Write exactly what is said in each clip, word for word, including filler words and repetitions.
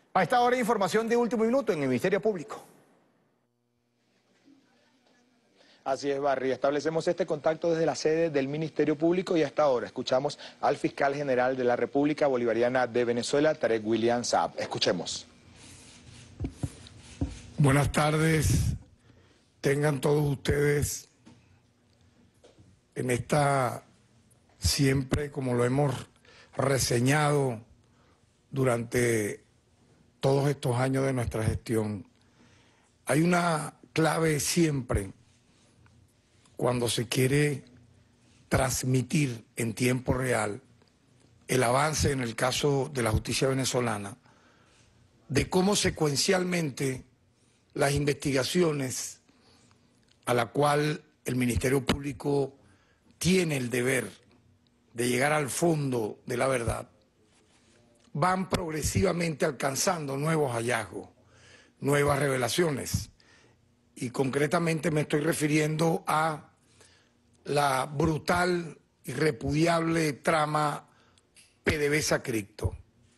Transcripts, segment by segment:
A esta hora, información de último minuto en el Ministerio Público. Así es, Barry. Establecemos este contacto desde la sede del Ministerio Público y hasta ahora escuchamos al fiscal general de la República Bolivariana de Venezuela, Tarek William Saab. Escuchemos. Buenas tardes. Tengan todos ustedes en esta, siempre como lo hemos reseñado durante todos estos años de nuestra gestión, hay una clave siempre cuando se quiere transmitir en tiempo real el avance en el caso de la justicia venezolana, de cómo secuencialmente las investigaciones a la cual el Ministerio Público tiene el deber de llegar al fondo de la verdad, van progresivamente alcanzando nuevos hallazgos, nuevas revelaciones. Y concretamente me estoy refiriendo a la brutal y repudiable trama PDVSA-Cripto.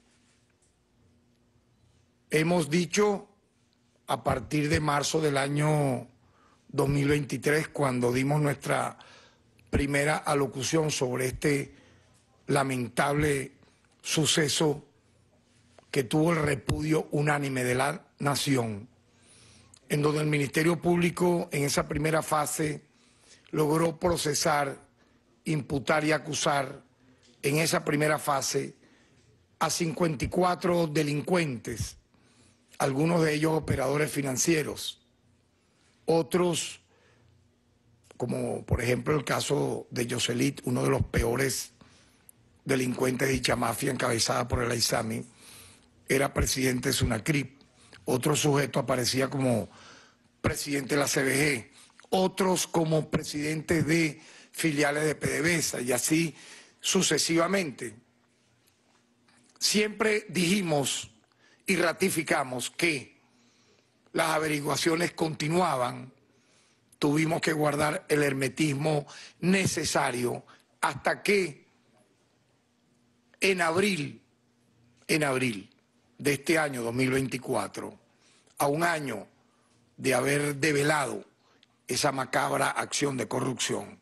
Hemos dicho a partir de marzo del año dos mil veintitrés, cuando dimos nuestra primera alocución sobre este lamentable suceso que tuvo el repudio unánime de la nación, en donde el Ministerio Público en esa primera fase logró procesar, imputar y acusar en esa primera fase a cincuenta y cuatro delincuentes, algunos de ellos operadores financieros, otros, como por ejemplo el caso de Yoselit, uno de los peores delincuentes de dicha mafia encabezada por el Aizami, era presidente de Sunacrip. Otro sujeto aparecía como presidente de la C B G, otros como presidentes de filiales de PDVSA y así sucesivamente. Siempre dijimos y ratificamos que las averiguaciones continuaban, tuvimos que guardar el hermetismo necesario hasta que en abril, en abril de este año dos mil veinticuatro, a un año de haber develado esa macabra acción de corrupción,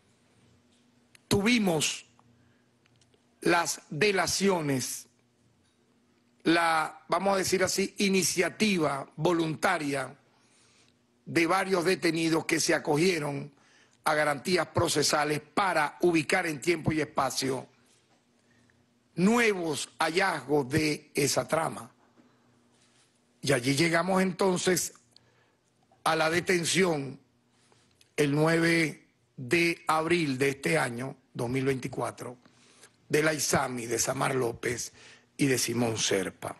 tuvimos las delaciones, la, vamos a decir así, iniciativa voluntaria de varios detenidos que se acogieron a garantías procesales para ubicar en tiempo y espacio nuevos hallazgos de esa trama. Y allí llegamos entonces a la detención el nueve de abril de este año, dos mil veinticuatro, del Aizami, de Samar López y de Simón Serpa.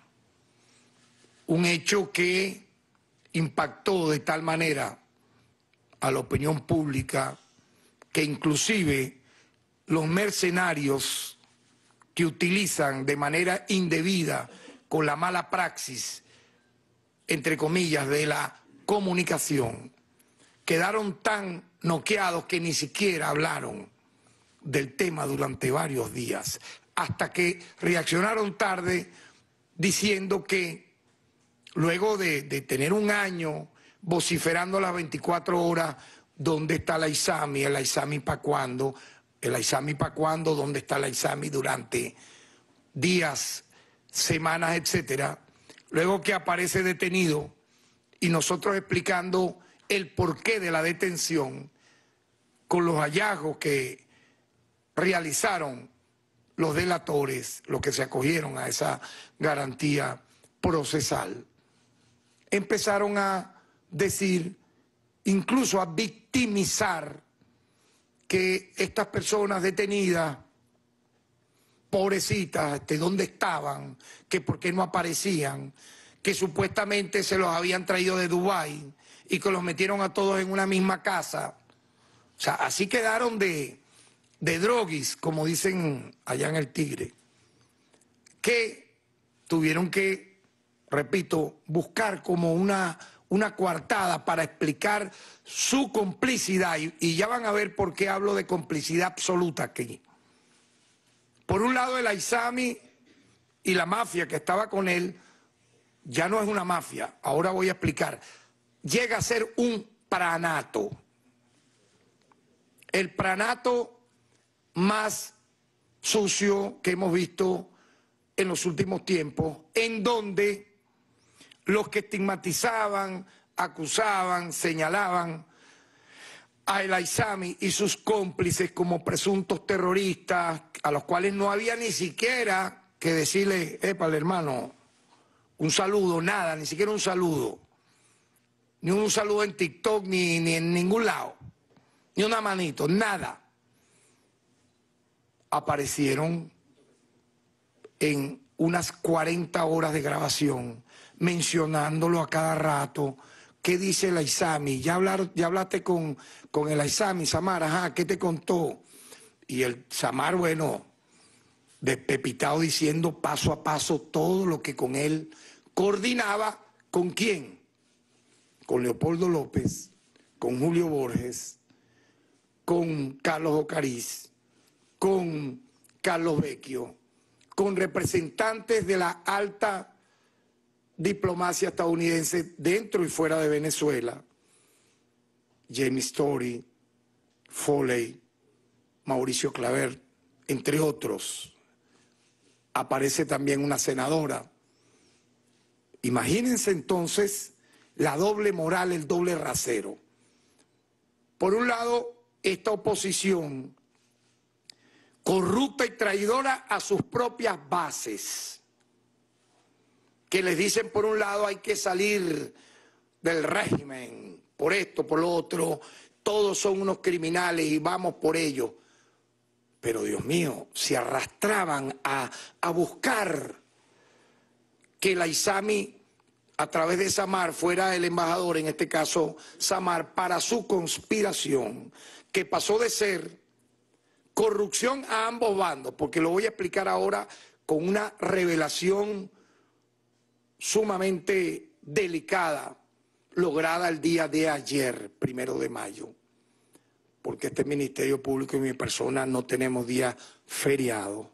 Un hecho que impactó de tal manera a la opinión pública que inclusive los mercenarios que utilizan de manera indebida, con la mala praxis, entre comillas, de la comunicación, quedaron tan noqueados que ni siquiera hablaron del tema durante varios días, hasta que reaccionaron tarde diciendo que luego de, de tener un año vociferando las veinticuatro horas, ¿dónde está el Aizami? ¿El Aizami para cuándo? ¿El Aizami para cuándo? ¿Dónde está el Aizami? Durante días, semanas, etcétera. Luego que aparece detenido y nosotros explicando el porqué de la detención con los hallazgos que realizaron los delatores, los que se acogieron a esa garantía procesal, empezaron a decir, incluso a victimizar, que estas personas detenidas, pobrecitas, ¿de dónde estaban? Que por qué no aparecían, que supuestamente se los habían traído de Dubái y que los metieron a todos en una misma casa. O sea, así quedaron de, de droguis, como dicen allá en el Tigre, que tuvieron que, repito, buscar como una, una coartada para explicar su complicidad, y, y ya van a ver por qué hablo de complicidad absoluta aquí. Por un lado, el Aizami y la mafia que estaba con él ya no es una mafia, ahora voy a explicar, llega a ser un pranato. El pranato más sucio que hemos visto en los últimos tiempos, en donde los que estigmatizaban, acusaban, señalaban a El Aizami y sus cómplices como presuntos terroristas, a los cuales no había ni siquiera que decirle, épale hermano, un saludo, nada, ni siquiera un saludo, ni un saludo en TikTok, ni, ni en ningún lado, ni una manito, nada. Aparecieron en unas cuarenta horas de grabación, mencionándolo a cada rato. ¿Qué dice El Aizami? ¿Ya, hablar, ya hablaste con, con El Aizami, Samar? Ajá, ¿qué te contó? Y el Samar, bueno, despepitado diciendo paso a paso todo lo que con él coordinaba. ¿Con quién? Con Leopoldo López, con Julio Borges, con Carlos Ocariz, con Carlos Vecchio, con representantes de la alta diplomacia estadounidense dentro y fuera de Venezuela, James Story, Foley, Mauricio Claver, entre otros. Aparece también una senadora. Imagínense entonces la doble moral, el doble rasero. Por un lado, esta oposición corrupta y traidora a sus propias bases, que les dicen por un lado hay que salir del régimen, por esto, por lo otro, todos son unos criminales y vamos por ello. Pero Dios mío, se arrastraban a, a buscar que El Aizami, a través de Samar, fuera el embajador, en este caso Samar, para su conspiración, que pasó de ser corrupción a ambos bandos, porque lo voy a explicar ahora con una revelación sumamente delicada, lograda el día de ayer, primero de mayo, porque este Ministerio Público y mi persona no tenemos día feriado.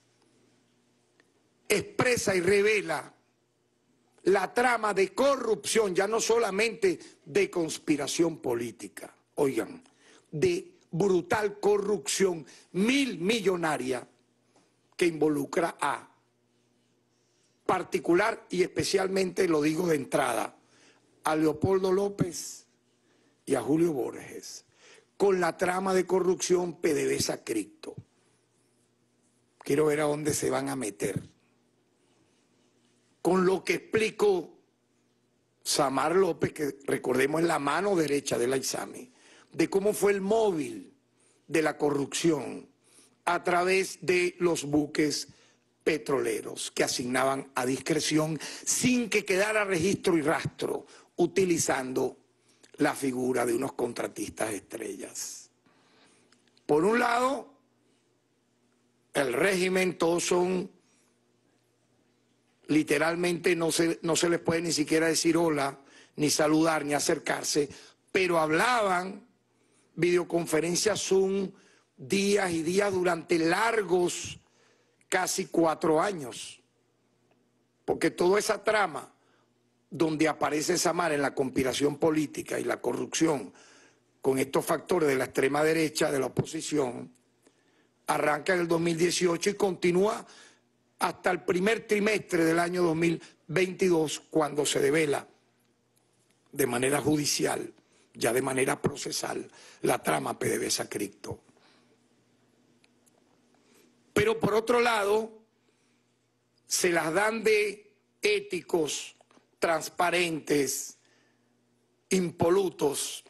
Expresa y revela la trama de corrupción, ya no solamente de conspiración política, oigan, de brutal corrupción mil millonaria que involucra a particular y especialmente, lo digo de entrada, a Leopoldo López y a Julio Borges, con la trama de corrupción P D V S A Cripto. Quiero ver a dónde se van a meter. Con lo que explicó Samar López, que recordemos es la mano derecha del Aizami, de cómo fue el móvil de la corrupción a través de los buques petroleros que asignaban a discreción sin que quedara registro y rastro, utilizando la figura de unos contratistas estrellas. Por un lado, el régimen, todos son, literalmente no se, no se les puede ni siquiera decir hola, ni saludar, ni acercarse, pero hablaban, videoconferencias Zoom, días y días durante largos, casi cuatro años. Porque toda esa trama donde aparece Samar en la conspiración política y la corrupción con estos factores de la extrema derecha, de la oposición, arranca en el dos mil dieciocho y continúa hasta el primer trimestre del año dos mil veintidós, cuando se devela de manera judicial, ya de manera procesal, la trama P D V S A Cripto. Pero por otro lado, se las dan de éticos, transparentes, impolutos,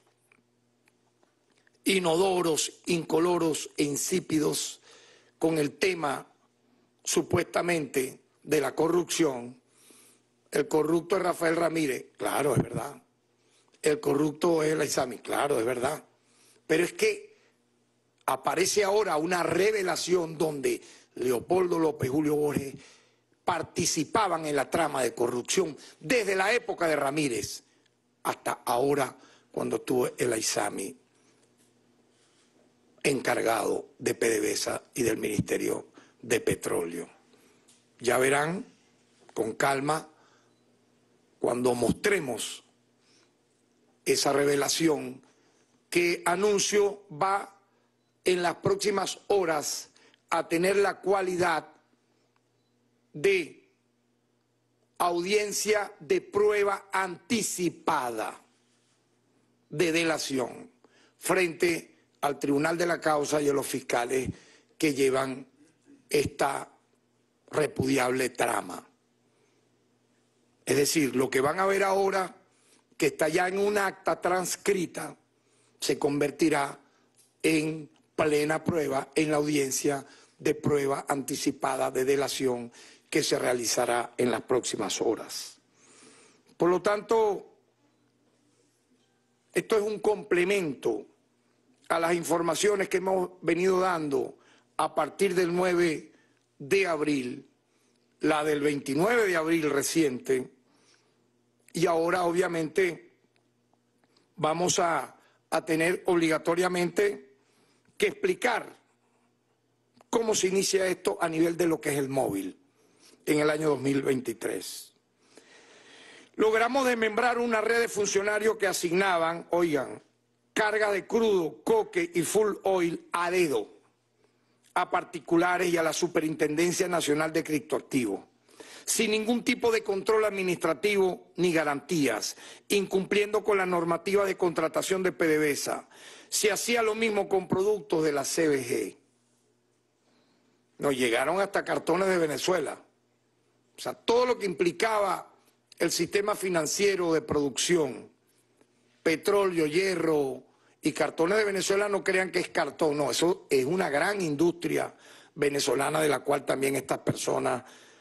inodoros, incoloros e insípidos con el tema supuestamente de la corrupción. El corrupto es Rafael Ramírez, claro, es verdad. El corrupto es El Aizami, claro, es verdad. Pero es que aparece ahora una revelación donde Leopoldo López y Julio Borges participaban en la trama de corrupción desde la época de Ramírez hasta ahora, cuando estuvo El Aizami encargado de P D V S A y del Ministerio de Petróleo. Ya verán, con calma, cuando mostremos esa revelación que anuncio va en las próximas horas a tener la cualidad de audiencia de prueba anticipada de delación frente al Tribunal de la Causa y a los fiscales que llevan esta repudiable trama. Es decir, lo que van a ver ahora, que está ya en un acta transcrita, se convertirá en plena prueba en la audiencia de prueba anticipada de delación que se realizará en las próximas horas. Por lo tanto, esto es un complemento a las informaciones que hemos venido dando a partir del nueve de abril, la del veintinueve de abril reciente, y ahora obviamente vamos a, a tener obligatoriamente que explicar cómo se inicia esto a nivel de lo que es el móvil en el año dos mil veintitrés. Logramos desmembrar una red de funcionarios que asignaban, oigan, carga de crudo, coque y full oil a dedo a particulares y a la Superintendencia Nacional de Criptoactivos, sin ningún tipo de control administrativo ni garantías, incumpliendo con la normativa de contratación de PDVSA. Se hacía lo mismo con productos de la C B G. Nos llegaron hasta cartones de Venezuela. O sea, todo lo que implicaba el sistema financiero de producción, petróleo, hierro y cartones de Venezuela, no crean que es cartón, no, eso es una gran industria venezolana de la cual también estas personas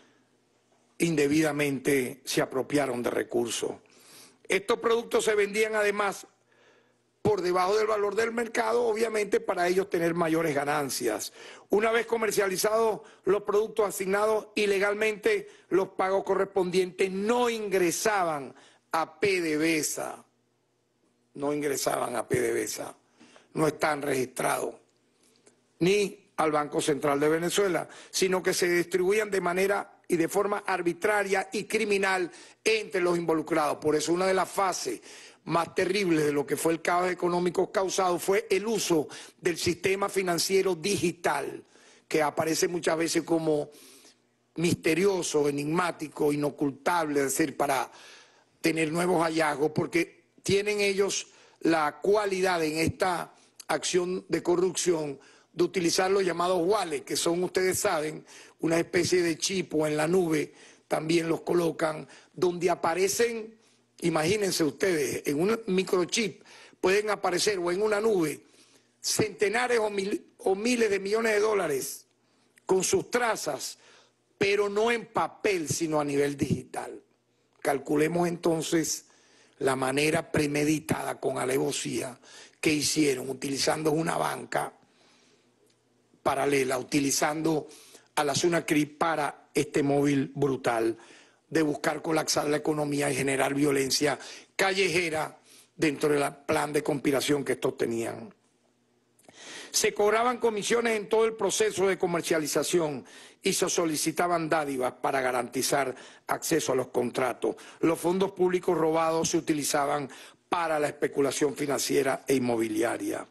indebidamente se apropiaron de recursos. Estos productos se vendían además por debajo del valor del mercado, obviamente para ellos tener mayores ganancias. Una vez comercializados los productos asignados ilegalmente, los pagos correspondientes no ingresaban a PDVSA. No ingresaban a PDVSA, no están registrados ni al Banco Central de Venezuela, sino que se distribuían de manera y de forma arbitraria y criminal entre los involucrados. Por eso una de las fases más terribles de lo que fue el caos económico causado fue el uso del sistema financiero digital, que aparece muchas veces como misterioso, enigmático, inocultable, es decir, para tener nuevos hallazgos, porque tienen ellos la cualidad en esta acción de corrupción de utilizar los llamados wallets, que son, ustedes saben, una especie de chip o en la nube, también los colocan, donde aparecen, imagínense ustedes, en un microchip pueden aparecer o en una nube centenares o, mil, o miles de millones de dólares con sus trazas, pero no en papel, sino a nivel digital. Calculemos entonces la manera premeditada con alevosía que hicieron, utilizando una banca paralela, utilizando a la SUNACRIP para este móvil brutal de buscar colapsar la economía y generar violencia callejera dentro del plan de conspiración que estos tenían. Se cobraban comisiones en todo el proceso de comercialización y se solicitaban dádivas para garantizar acceso a los contratos. Los fondos públicos robados se utilizaban para la especulación financiera e inmobiliaria.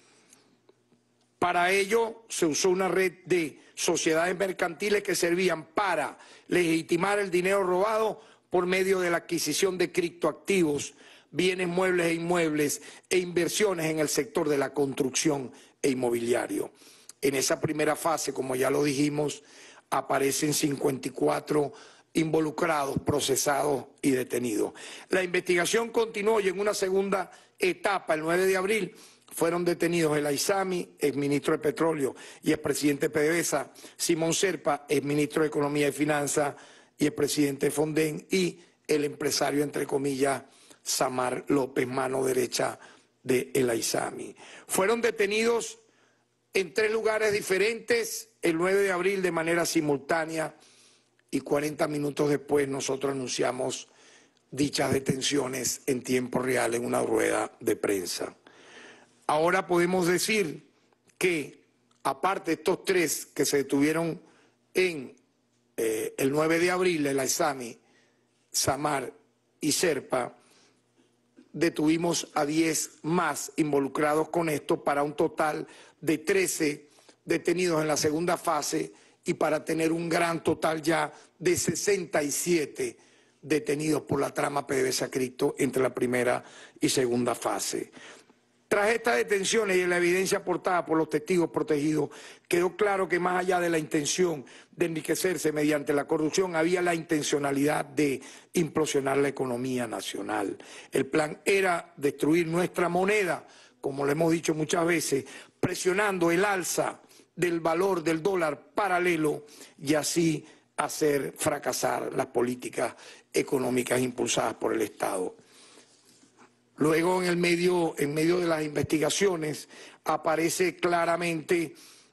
Para ello se usó una red de sociedades mercantiles que servían para legitimar el dinero robado por medio de la adquisición de criptoactivos, bienes muebles e inmuebles e inversiones en el sector de la construcción e inmobiliario. En esa primera fase, como ya lo dijimos, aparecen cincuenta y cuatro involucrados, procesados y detenidos. La investigación continuó y en una segunda etapa, el nueve de abril, fueron detenidos el Aizami, exministro de Petróleo y expresidente de PDVSA, Simón Serpa, exministro de Economía y Finanzas y expresidente de Fonden, y el empresario, entre comillas, Samar López, mano derecha de el Aizami. Fueron detenidos en tres lugares diferentes el nueve de abril de manera simultánea y cuarenta minutos después nosotros anunciamos dichas detenciones en tiempo real en una rueda de prensa. Ahora podemos decir que, aparte de estos tres que se detuvieron en eh, el nueve de abril, el Aizami, Samar y Serpa, detuvimos a diez más involucrados con esto para un total de trece detenidos en la segunda fase y para tener un gran total ya de sesenta y siete detenidos por la trama PDVSA Cripto entre la primera y segunda fase. Tras estas detenciones y la evidencia aportada por los testigos protegidos, quedó claro que más allá de la intención de enriquecerse mediante la corrupción, había la intencionalidad de implosionar la economía nacional. El plan era destruir nuestra moneda, como lo hemos dicho muchas veces, presionando el alza del valor del dólar paralelo y así hacer fracasar las políticas económicas impulsadas por el Estado. Luego, en el medio, en medio de las investigaciones, aparece claramente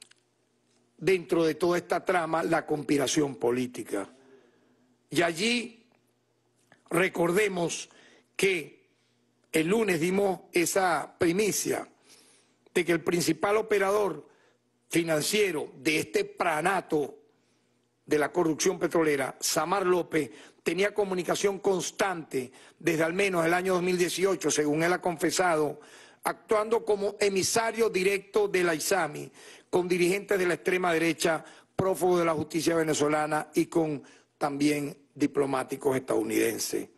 dentro de toda esta trama la conspiración política. Y allí recordemos que el lunes dimos esa primicia de que el principal operador financiero de este pranato de la corrupción petrolera, Samar López, tenía comunicación constante desde al menos el año dos mil dieciocho, según él ha confesado, actuando como emisario directo de la ISAMI, con dirigentes de la extrema derecha, prófugos de la justicia venezolana y con también diplomáticos estadounidenses.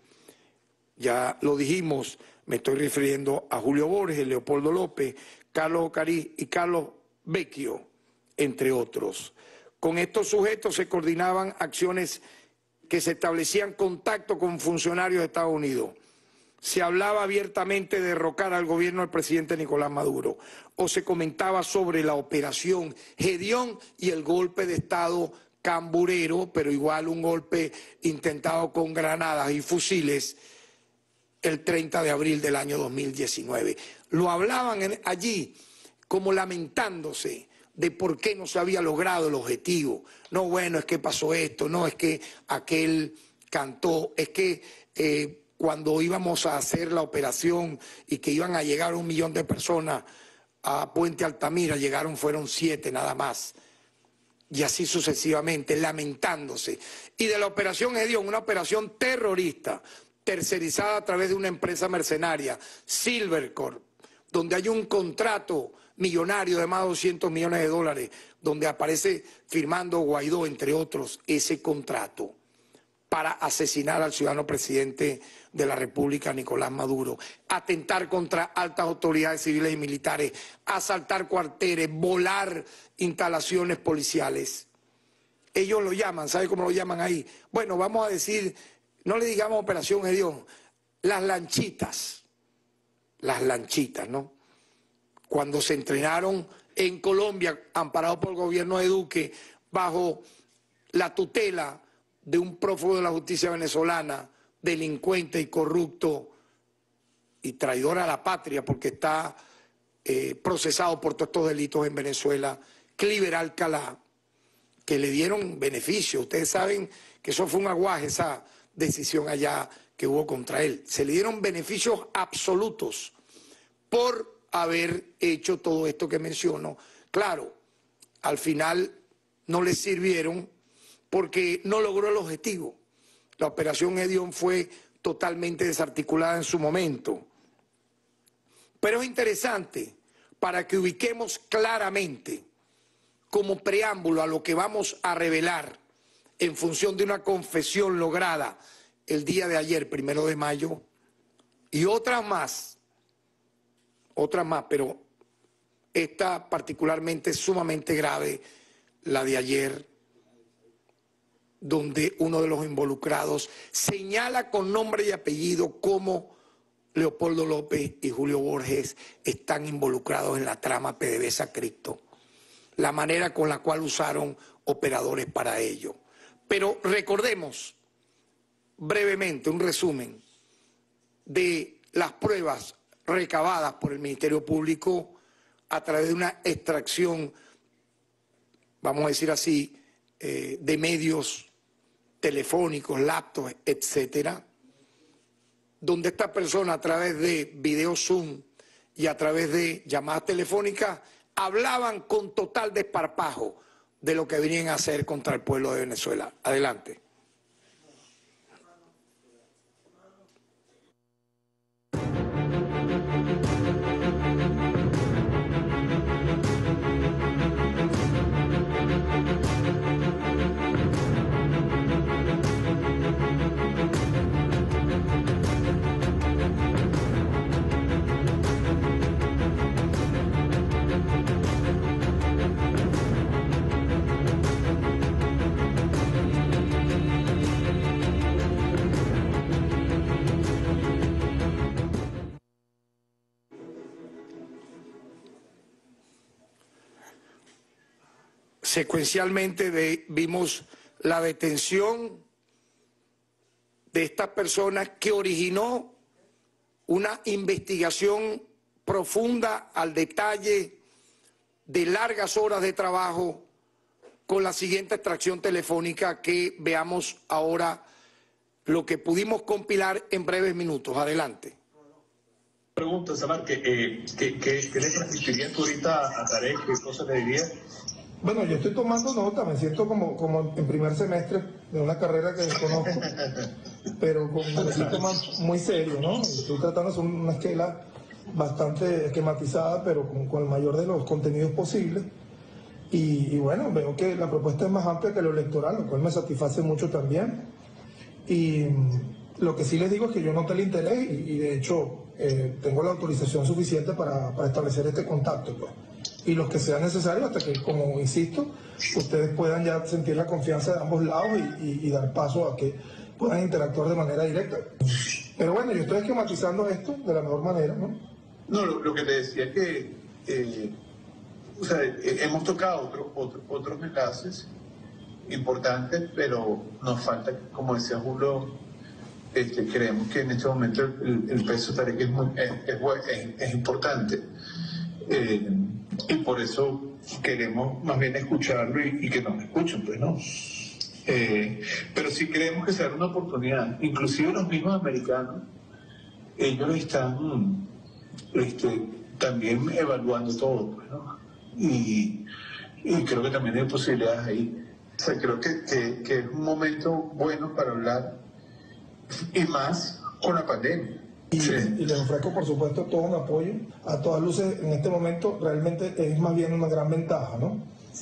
Ya lo dijimos, me estoy refiriendo a Julio Borges, Leopoldo López, Carlos Ocarí y Carlos Vecchio, entre otros. Con estos sujetos se coordinaban acciones que se establecían contacto con funcionarios de Estados Unidos. Se hablaba abiertamente de derrocar al gobierno del presidente Nicolás Maduro, o se comentaba sobre la operación Gedeón y el golpe de Estado camburero, pero igual un golpe intentado con granadas y fusiles, el treinta de abril del año dos mil diecinueve. Lo hablaban en, allí como lamentándose de por qué no se había logrado el objetivo. No, bueno, es que pasó esto, no, es que aquel cantó, es que eh, cuando íbamos a hacer la operación y que iban a llegar un millón de personas a Puente Altamira, llegaron, fueron siete nada más. Y así sucesivamente, lamentándose. Y de la operación Gedeón, una operación terrorista, tercerizada a través de una empresa mercenaria, Silvercorp, donde hay un contrato millonario de más de doscientos millones de dólares, donde aparece firmando Guaidó, entre otros, ese contrato para asesinar al ciudadano presidente de la República, Nicolás Maduro, atentar contra altas autoridades civiles y militares, asaltar cuarteles, volar instalaciones policiales. Ellos lo llaman, ¿sabe cómo lo llaman ahí? Bueno, vamos a decir, no le digamos operación Gedeón, las lanchitas, las lanchitas, ¿no? Cuando se entrenaron en Colombia, amparados por el gobierno de Duque, bajo la tutela de un prófugo de la justicia venezolana, delincuente y corrupto y traidor a la patria porque está eh, procesado por todos estos delitos en Venezuela, Cliver Alcalá, que le dieron beneficio. Ustedes saben que eso fue un aguaje, esa decisión allá que hubo contra él. Se le dieron beneficios absolutos por haber hecho todo esto que menciono. Claro, al final no le sirvieron porque no logró el objetivo. La operación Gedeón fue totalmente desarticulada en su momento. Pero es interesante para que ubiquemos claramente como preámbulo a lo que vamos a revelar en función de una confesión lograda el día de ayer, primero de mayo, y otras más, otras más, pero esta particularmente sumamente grave, la de ayer, donde uno de los involucrados señala con nombre y apellido cómo Leopoldo López y Julio Borges están involucrados en la trama PDVSA Cripto, la manera con la cual usaron operadores para ello. Pero recordemos brevemente un resumen de las pruebas recabadas por el Ministerio Público a través de una extracción, vamos a decir así, eh, de medios telefónicos, laptops, etcétera, donde esta persona a través de video Zoom y a través de llamadas telefónicas hablaban con total desparpajo de lo que venían a hacer contra el pueblo de Venezuela. Adelante. secuencialmente ve, vimos la detención de esta persona que originó una investigación profunda al detalle de largas horas de trabajo con la siguiente extracción telefónica que veamos ahora lo que pudimos compilar en breves minutos. Adelante. Pregunta, Samar, ¿qué, eh, ¿qué, qué, qué le transmitirías tú ahorita a Tarek? ¿Qué cosas le dirías? Bueno, yo estoy tomando nota, me siento como, como en primer semestre de una carrera que desconozco, pero con, me siento más, muy serio, ¿no? Estoy tratando de hacer una esquela bastante esquematizada, pero con, con el mayor de los contenidos posibles. Y, y bueno, veo que la propuesta es más amplia que lo electoral, lo cual me satisface mucho también. Y lo que sí les digo es que yo noté el interés y, y de hecho eh, tengo la autorización suficiente para, para establecer este contacto, pues. Y los que sean necesarios hasta que, como insisto, ustedes puedan ya sentir la confianza de ambos lados y, y, y dar paso a que puedan interactuar de manera directa. Pero bueno, yo estoy esquematizando esto de la mejor manera, ¿no? No, lo, lo que te decía es que eh, o sea, eh, hemos tocado otro, otro, otros enlaces importantes, pero nos falta, como decía Julio, este, creemos que en este momento el, el peso de Tarek es, muy, es, es, es, es importante. Eh, y por eso queremos más bien escucharlo y, y que nos escuchen, pues, ¿no? Eh, pero sí creemos que será una oportunidad. Inclusive los mismos americanos, ellos están este, también evaluando todo, pues, ¿no? Y, y creo que también hay posibilidades ahí. O sea, creo que, que, que es un momento bueno para hablar, y más con la pandemia. Y, Sí. y les ofrezco, por supuesto, todo un apoyo. A todas luces, en este momento, realmente es más bien una gran ventaja, ¿no?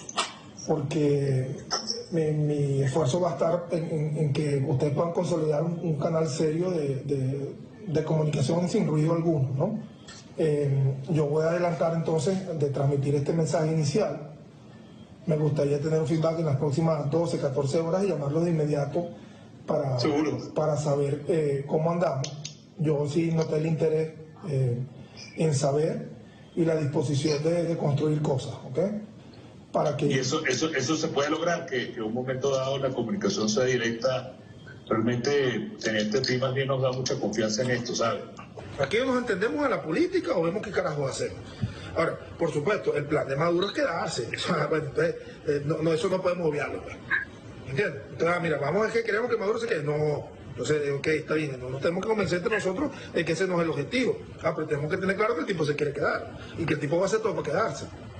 Porque mi, mi esfuerzo va a estar en, en, en que ustedes puedan consolidar un, un canal serio de, de, de comunicación sin ruido alguno, ¿no? Eh, yo voy a adelantar entonces de transmitir este mensaje inicial. Me gustaría tener un feedback en las próximas doce, catorce horas y llamarlos de inmediato para, para saber eh, cómo andamos. Yo sí noté el interés eh, en saber y la disposición de, de construir cosas, ¿ok? Para que... Y eso, eso, eso se puede lograr, que, que en un momento dado la comunicación sea directa. Realmente tener este team más bien nos da mucha confianza en esto, ¿sabes? Aquí nos entendemos a la política o vemos qué carajo hacemos. Ahora, por supuesto, el plan de Maduro es quedarse. Bueno, entonces, eh, no, no, eso no podemos obviarlo, pues. ¿Entiendes? Entonces, ah, mira, vamos a ver que queremos que Maduro se quede. No. Entonces, ok, está bien, no nos tenemos que convencer entre nosotros de que ese no es el objetivo. Ah, pero tenemos que tener claro que el tipo se quiere quedar y que el tipo va a hacer todo para quedarse.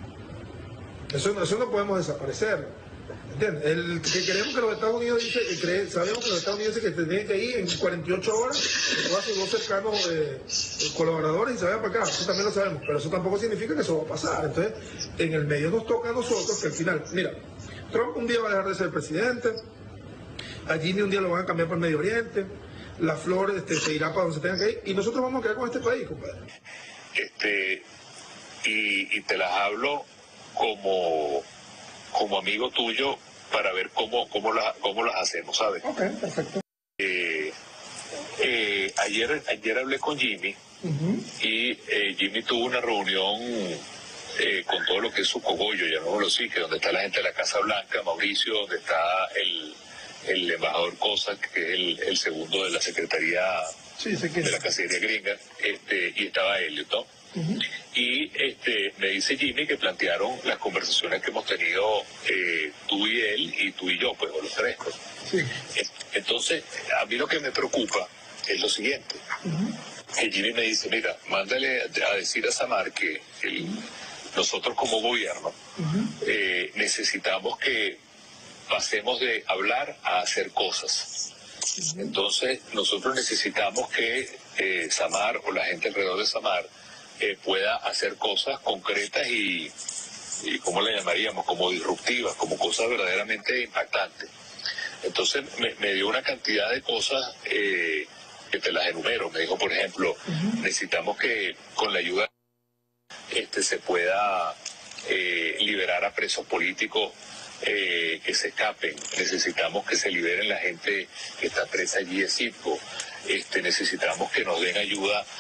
Eso, eso no podemos desaparecer. ¿Entiendes? El que queremos que los Estados Unidos dice, que cree, sabemos que los Estados Unidos dicen que tienen que ir en cuarenta y ocho horas, que todos sus dos cercanos eh, colaboradores y se vayan para acá. Eso también lo sabemos, pero eso tampoco significa que eso va a pasar. Entonces, en el medio nos toca a nosotros que al final, mira, Trump un día va a dejar de ser presidente. A Jimmy un día lo van a cambiar para el Medio Oriente, la flor este, se irá para donde se tenga que ir, y nosotros vamos a quedar con este país, compadre. Este, y, y te las hablo como, como amigo tuyo para ver cómo, cómo, la, cómo las hacemos, ¿sabes? Ok, perfecto. Eh, eh, ayer, ayer hablé con Jimmy, uh-huh. y eh, Jimmy tuvo una reunión eh, con todo lo que es su cogollo, ya no lo sé, que donde está la gente de la Casa Blanca, Mauricio, donde está el... el embajador Cosa, que es el, el segundo de la Secretaría sí, sé que de la es. Cancillería gringa, este, y estaba Elliot, ¿no? Uh-huh. Y este, me dice Jimmy que plantearon las conversaciones que hemos tenido eh, tú y él, y tú y yo, pues, o los tres. Pues. Sí. Entonces, a mí lo que me preocupa es lo siguiente. Uh-huh. Que Jimmy me dice, mira, mándale a decir a Samar que el, uh-huh. nosotros como gobierno uh-huh. eh, necesitamos que pasemos de hablar a hacer cosas. Entonces, nosotros necesitamos que eh, Samar o la gente alrededor de Samar eh, pueda hacer cosas concretas y, y, ¿cómo le llamaríamos? Como disruptivas, como cosas verdaderamente impactantes. Entonces, me, me dio una cantidad de cosas eh, que te las enumero. Me dijo, por ejemplo, uh-huh. necesitamos que con la ayuda este, se pueda eh, liberar a presos políticos Eh, que se escapen. Necesitamos que se liberen la gente que está presa allí de Citgo. Este, necesitamos que nos den ayuda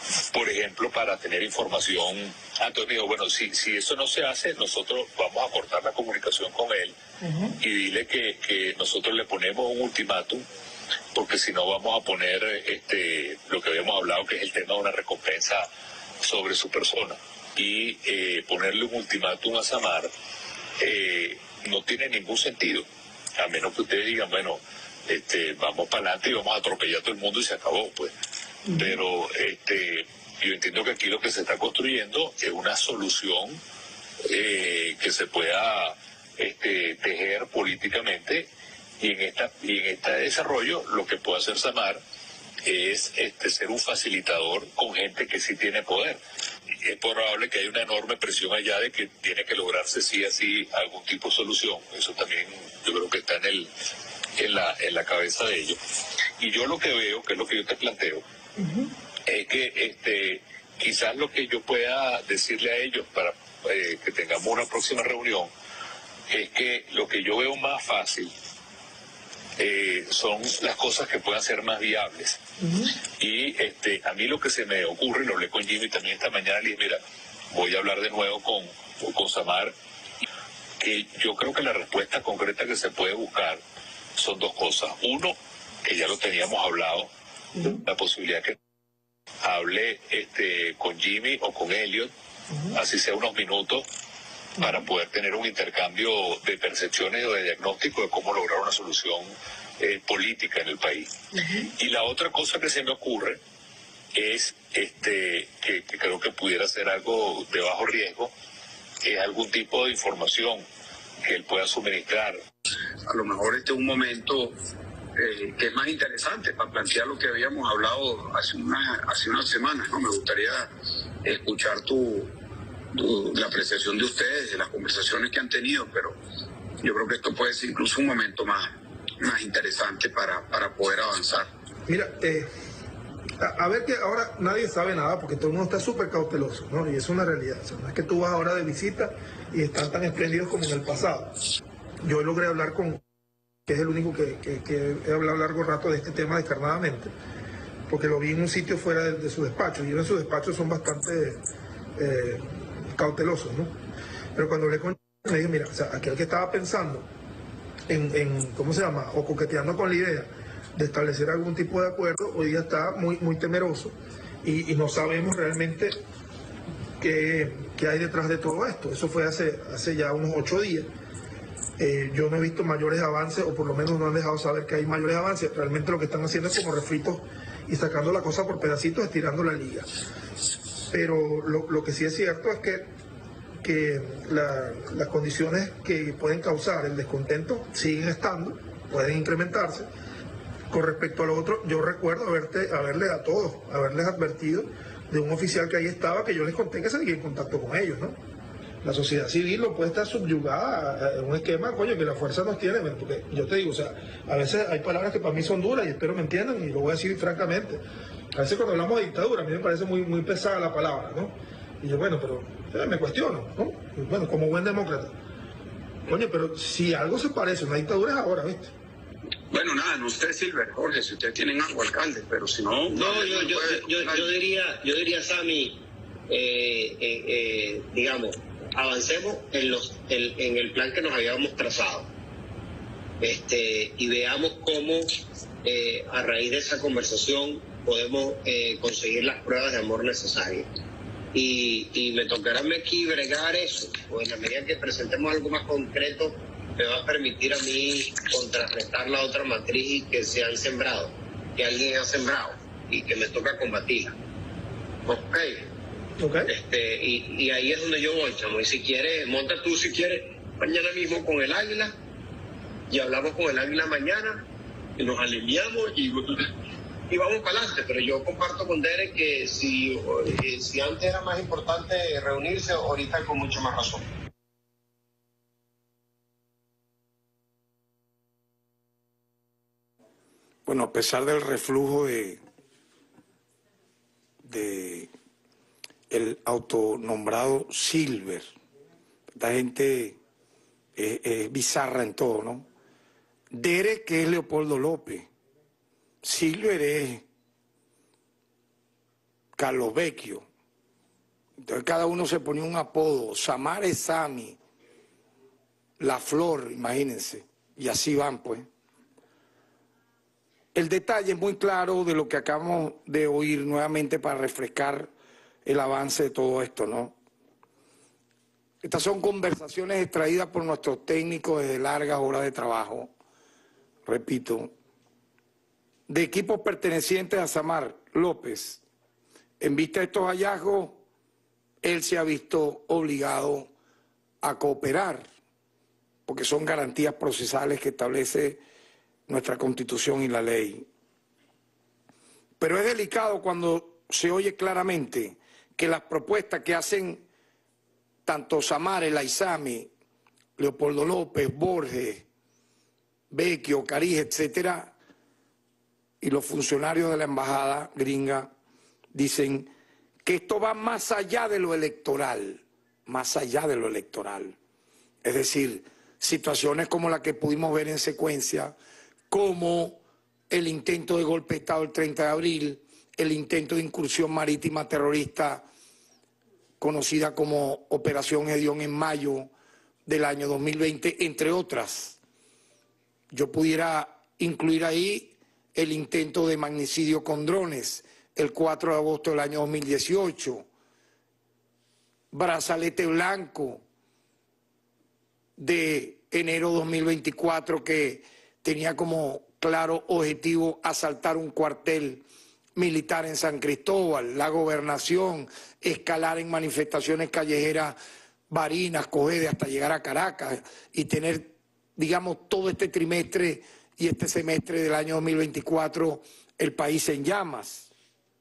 por ejemplo, para tener información. Entonces me dijo, bueno, si, si eso no se hace, nosotros vamos a cortar la comunicación con él uh-huh. y dile que, que nosotros le ponemos un ultimátum, porque si no vamos a poner este lo que habíamos hablado, que es el tema de una recompensa sobre su persona. Y eh, ponerle un ultimátum a Samar eh, no tiene ningún sentido, a menos que ustedes digan, bueno, este, vamos para adelante y vamos a atropellar a todo el mundo y se acabó, pues. Uh-huh. Pero este, yo entiendo que aquí lo que se está construyendo es una solución eh, que se pueda este, tejer políticamente, y en esta y en este desarrollo lo que puede hacer Samar es este, ser un facilitador con gente que sí tiene poder. Es probable que haya una enorme presión allá de que tiene que lograrse sí así algún tipo de solución. Eso también yo creo que está en el en la en la cabeza de ellos. Y yo lo que veo, que es lo que yo te planteo, uh-huh. es que este quizás lo que yo pueda decirle a ellos para eh, que tengamos una próxima reunión es que lo que yo veo más fácil eh, son las cosas que puedan ser más viables. Uh-huh. Y este a mí lo que se me ocurre, lo hablé con Jimmy también esta mañana, le dije, mira, voy a hablar de nuevo con, con Samar, que yo creo que la respuesta concreta que se puede buscar son dos cosas. Uno, que ya lo teníamos hablado, uh-huh. la posibilidad que hable este, con Jimmy o con Elliot, uh-huh. así sea unos minutos, uh-huh. para poder tener un intercambio de percepciones o de diagnóstico de cómo lograr una solución eh, política en el país. Uh-huh. Y la otra cosa que se me ocurre es este que, que creo que pudiera ser algo de bajo riesgo, es algún tipo de información que él pueda suministrar. A lo mejor este es un momento eh, que es más interesante para plantear lo que habíamos hablado hace unas hace unas semanas, ¿no? Me gustaría escuchar tu, tu la apreciación de ustedes, de las conversaciones que han tenido, pero yo creo que esto puede ser incluso un momento más, más interesante para, para poder avanzar. Mira, eh, a, a ver que ahora nadie sabe nada porque todo el mundo está súper cauteloso, ¿no? Y eso es una realidad. O sea, no es que tú vas ahora de visita y están tan espléndidos como en el pasado. Yo logré hablar con, que es el único que, que, que he hablado largo rato de este tema descarnadamente, porque lo vi en un sitio fuera de, de su despacho, y en su despacho son bastante eh, cautelosos, ¿no? Pero cuando hablé con él, me dije, mira, o sea, aquel que estaba pensando en, en, ¿cómo se llama?, o coqueteando con la idea de establecer algún tipo de acuerdo, hoy día está muy, muy temeroso, y, y no sabemos realmente qué, qué hay detrás de todo esto. Eso fue hace, hace ya unos ocho días. Eh, yo no he visto mayores avances, o por lo menos no han dejado saber que hay mayores avances. Realmente lo que están haciendo es como refritos y sacando la cosa por pedacitos, estirando la liga. Pero lo, lo que sí es cierto es que, que la, las condiciones que pueden causar el descontento siguen estando, pueden incrementarse. Con respecto a lo otro, yo recuerdo haberte, haberle a todos, haberles advertido de un oficial que ahí estaba, que yo les conté que seguía en contacto con ellos, ¿no? La sociedad civil no puede estar subyugada a un esquema, coño, que la fuerza nos tiene, porque yo te digo, o sea, a veces hay palabras que para mí son duras y espero me entiendan, y lo voy a decir francamente. A veces cuando hablamos de dictadura, a mí me parece muy, muy pesada la palabra, ¿no? Y yo, bueno, pero eh, me cuestiono, ¿no? Y bueno, como buen demócrata. Coño, pero si algo se parece a una dictadura es ahora, ¿viste? Bueno, nada, no usted, Silver, Jorge, si ustedes tienen algo, alcalde, pero si no... No, yo, yo, yo, yo, yo diría, yo diría, Sammy, eh, eh, eh, digamos, avancemos en, los, en, en el plan que nos habíamos trazado, este, y veamos cómo eh, a raíz de esa conversación podemos eh, conseguir las pruebas de amor necesarias. Y, y me tocará aquí bregar eso, o en la medida que presentemos algo más concreto, me va a permitir a mí contrarrestar la otra matriz que se han sembrado, que alguien ha sembrado y que me toca combatirla. Ok. Okay. Este, y, y ahí es donde yo voy, chamo. Y si quieres, monta tú si quieres mañana mismo con el Águila, y hablamos con el Águila mañana, y nos alineamos y, y vamos para adelante. Pero yo comparto con Derek que si, eh, si antes era más importante reunirse, ahorita con mucho más razón. Bueno, a pesar del reflujo de, de el autonombrado Silver, esta gente es, es bizarra en todo, ¿no? Derek, que es Leopoldo López, Silver es Carlos Vecchio. Entonces cada uno se ponía un apodo. Samar es Sami, La Flor, imagínense. Y así van, pues. El detalle es muy claro de lo que acabamos de oír nuevamente para refrescar el avance de todo esto, ¿no? Estas son conversaciones extraídas por nuestros técnicos desde largas horas de trabajo, repito, de equipos pertenecientes a Samar López. En vista de estos hallazgos, él se ha visto obligado a cooperar, porque son garantías procesales que establece nuestra Constitución y la ley. Pero es delicado cuando se oye claramente que las propuestas que hacen tanto Samar, el Aizami, Leopoldo López, Borges, Vecchio, Cariz, etcétera, y los funcionarios de la embajada gringa dicen que esto va más allá de lo electoral, más allá de lo electoral. Es decir, situaciones como la que pudimos ver en secuencia, como el intento de golpe de Estado el treinta de abril, el intento de incursión marítima terrorista conocida como Operación Gedeón en mayo del año dos mil veinte, entre otras. Yo pudiera incluir ahí el intento de magnicidio con drones, el cuatro de agosto del año dos mil dieciocho, Brazalete Blanco de enero dos mil veinticuatro, que tenía como claro objetivo asaltar un cuartel militar en San Cristóbal, la gobernación, escalar en manifestaciones callejeras Barinas, Cogede, hasta llegar a Caracas y tener, digamos, todo este trimestre y este semestre del año dos mil veinticuatro el país en llamas.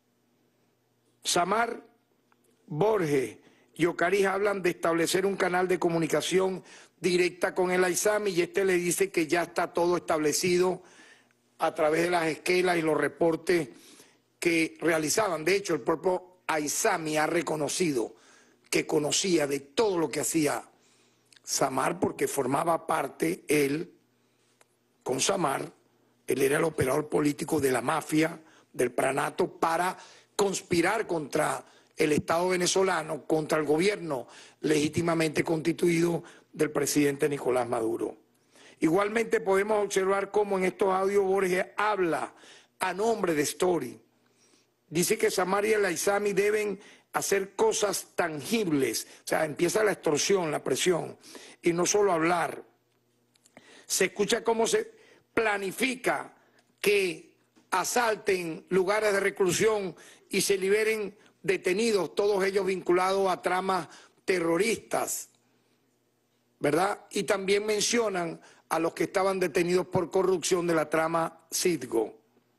Samar, Borges y Ocariz hablan de establecer un canal de comunicación directa con el Aizami y este le dice que ya está todo establecido a través de las esquelas y los reportes que realizaban. De hecho, el propio Aizami ha reconocido que conocía de todo lo que hacía Samar porque formaba parte, él, con Samar, él era el operador político de la mafia, del pranato, para conspirar contra el Estado venezolano, contra el gobierno legítimamente constituido del presidente Nicolás Maduro. Igualmente podemos observar cómo en estos audios Borges habla a nombre de Story. Dice que Samar y el Aizami deben hacer cosas tangibles, o sea, empieza la extorsión, la presión, y no solo hablar. Se escucha cómo se planifica que asalten lugares de reclusión y se liberen detenidos, todos ellos vinculados a tramas terroristas, ¿verdad? Y también mencionan a los que estaban detenidos por corrupción de la trama Citgo.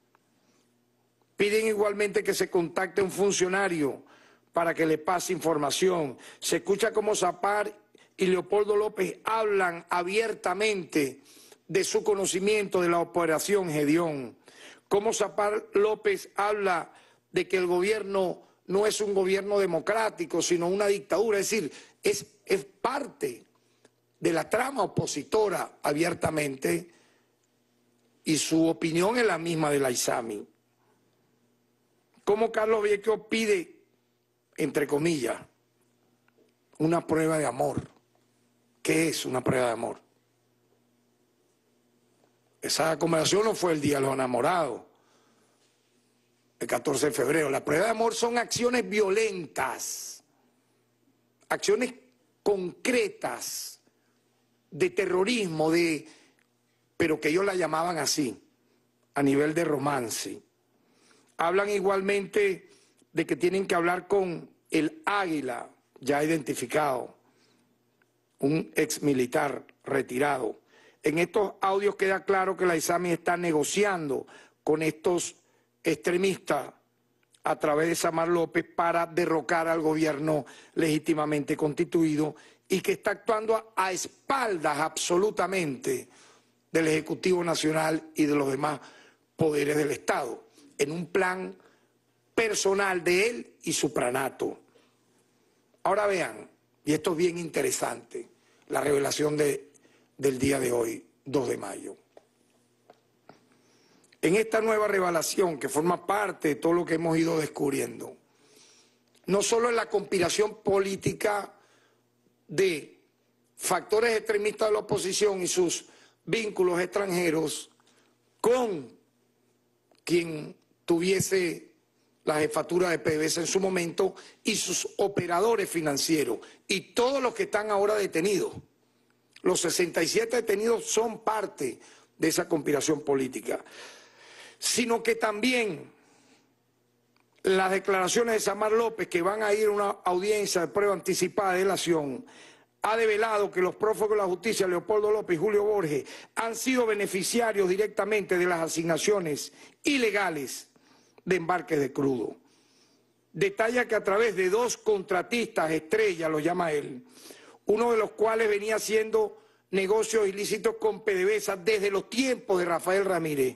Piden igualmente que se contacte un funcionario para que le pase información. Se escucha como Samar y Leopoldo López hablan abiertamente de su conocimiento de la Operación Gedeón. Como Samar López habla de que el gobierno no es un gobierno democrático, sino una dictadura. Es decir, es, es parte de la trama opositora abiertamente y su opinión es la misma del Aizami. Como Carlos Vecchio pide, entre comillas, una prueba de amor. ¿Qué es una prueba de amor? Esa conversación no fue el Día de los Enamorados, el catorce de febrero. La prueba de amor son acciones violentas, acciones concretas de terrorismo, de, pero que ellos la llamaban así, a nivel de romance. Hablan igualmente de que tienen que hablar con el Águila, ya identificado, un ex militar retirado. En estos audios queda claro que la Aizami está negociando con estos extremistas a través de Samar López para derrocar al gobierno legítimamente constituido y que está actuando a, a espaldas absolutamente del Ejecutivo Nacional y de los demás poderes del Estado, en un plan personal de él y su pranato. Ahora vean, y esto es bien interesante, la revelación de, del día de hoy, dos de mayo. En esta nueva revelación, que forma parte de todo lo que hemos ido descubriendo, no solo en la conspiración política de factores extremistas de la oposición y sus vínculos extranjeros con quien tuviese la jefatura de P D V S A en su momento y sus operadores financieros y todos los que están ahora detenidos. Los sesenta y siete detenidos son parte de esa conspiración política, sino que también las declaraciones de Samar López, que van a ir a una audiencia de prueba anticipada de delación, ha develado que los prófugos de la justicia, Leopoldo López y Julio Borges, han sido beneficiarios directamente de las asignaciones ilegales de embarques de crudo. Detalla que a través de dos contratistas estrella, lo llama él, uno de los cuales venía haciendo negocios ilícitos con P D V S A desde los tiempos de Rafael Ramírez,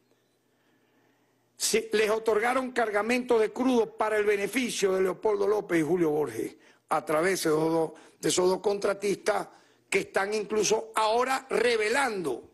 se, les otorgaron cargamentos de crudo para el beneficio de Leopoldo López y Julio Borges, a través de esos dos, de esos dos contratistas que están incluso ahora revelando